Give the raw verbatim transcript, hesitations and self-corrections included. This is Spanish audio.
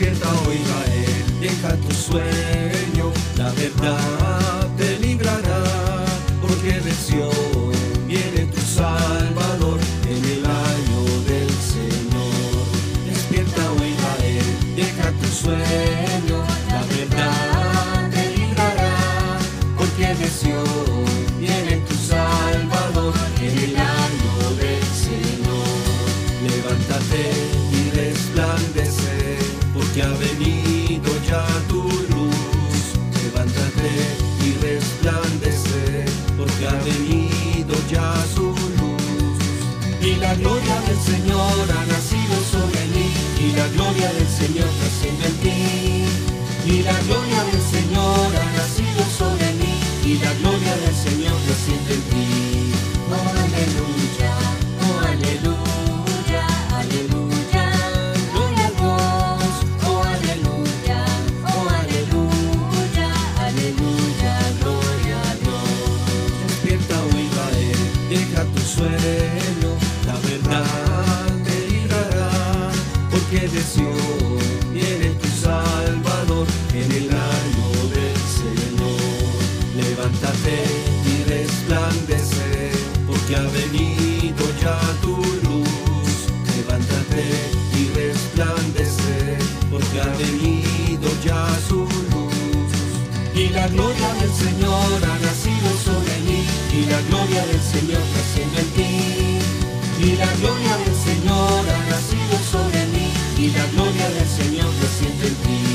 Despierta, oh Israel, deja tu sueño, la verdad te librará, porque de Sión viene tu Salvador en el año del Señor. Despierta, oh Israel, deja tu sueño, la verdad te librará, porque de Sión viene tu Salvador en el año del Señor. Levántate y resplandece, porque ha venido ya tu luz. Levántate y resplandece, porque ha venido ya su luz. Y la gloria del Señor ha nacido sobre mí, y la gloria del Señor naciendo en ti. Y la gloria del Señor ha nacido sobre mí, y la gloria del Señor naciendo en ti. Oh, aleluya, oh, aleluya, aleluya. Gloria a Dios, oh, aleluya, oh, aleluya, aleluya, gloria a Dios. Despierta, oh Israel, deja tu sueño, la verdad te librará, porque de Sión viene tu Salvador en el año del Señor. Levántate y resplandece, porque ha venido ya tu luz. Levántate y resplandece, porque ha venido ya su luz. Y la gloria del Señor ha nacido sobre mí, y la gloria del Señor naciendo en ti. Y la gloria del Señor ha nacido sobre mí, y la gloria del Señor naciendo en ti.